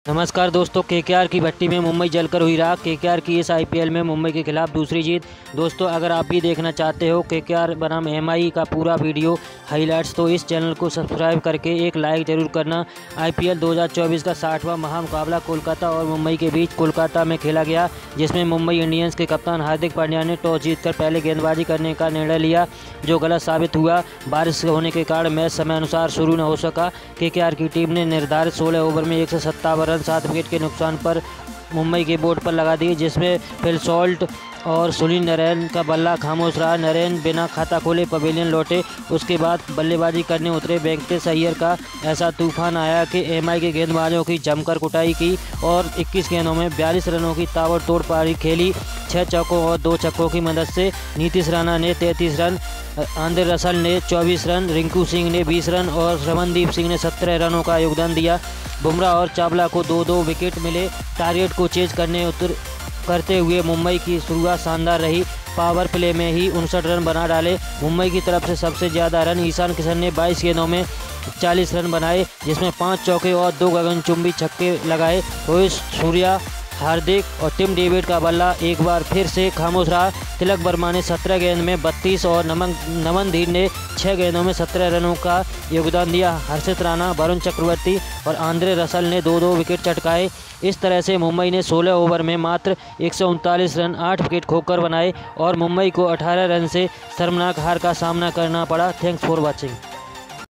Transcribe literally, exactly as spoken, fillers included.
नमस्कार दोस्तों, केकेआर की भट्टी में मुंबई जलकर हुई राख। केकेआर की इस आईपीएल में मुंबई के खिलाफ दूसरी जीत। दोस्तों, अगर आप भी देखना चाहते हो केकेआर बनाम एमआई का पूरा वीडियो हाइलाइट्स, तो इस चैनल को सब्सक्राइब करके एक लाइक जरूर करना। आईपीएल दो हज़ार चौबीस का साठवां महामुकाबला कोलकाता और मुंबई के बीच कोलकाता में खेला गया, जिसमें मुंबई इंडियंस के कप्तान हार्दिक पांड्या ने टॉस जीतकर पहले गेंदबाजी करने का निर्णय लिया, जो गलत साबित हुआ। बारिश होने के कारण मैच समय अनुसार शुरू न हो सका। केकेआर की टीम ने निर्धारित सोलह ओवर में एक सौ सत्तावन रन सात विकेट के नुकसान पर मुंबई के बोर्ड पर लगा दिए, जिसमें फिल सॉल्ट और सुनील नरेन का बल्ला खामोश रहा। नरेन बिना खाता खोले पवेलियन लौटे। उसके बाद बल्लेबाजी करने उतरे वेंकटेश अय्यर का ऐसा तूफान आया कि एमआई के गेंदबाजों की जमकर कुटाई की और इक्कीस गेंदों में बयालीस रनों की ताबड़तोड़ पारी खेली। छः चौकों और दो छक्कों की मदद से नीतीश राणा ने तैंतीस रन, आंद्रे रसल ने चौबीस रन, रिंकू सिंह ने बीस रन और रमनदीप सिंह ने सत्रह रनों का योगदान दिया। बुमराह और चावला को दो दो विकेट मिले। टारगेट को चेज करने उतर करते हुए मुंबई की शुरुआत शानदार रही। पावर प्ले में ही उनसठ रन बना डाले। मुंबई की तरफ से सबसे ज़्यादा रन ईशान किशन ने बाईस गेंदों में चालीस रन बनाए, जिसमें पाँच चौके और दो गगनचुंबी छक्के लगाए। रोहित सूर्या, हार्दिक और टिम डेविड का बल्ला एक बार फिर से खामोश रहा। तिलक वर्मा ने सत्रह गेंद में बत्तीस और नमन नमनदीप ने छः गेंदों में सत्रह रनों का योगदान दिया। हर्षित राणा, वरुण चक्रवर्ती और आंद्रे रसल ने दो दो विकेट चटकाए। इस तरह से मुंबई ने सोलह ओवर में मात्र एक सौ उनतालीस रन आठ विकेट खोकर बनाए और मुंबई को अठारह रन से शर्मनाक हार का सामना करना पड़ा। Thanks for watching.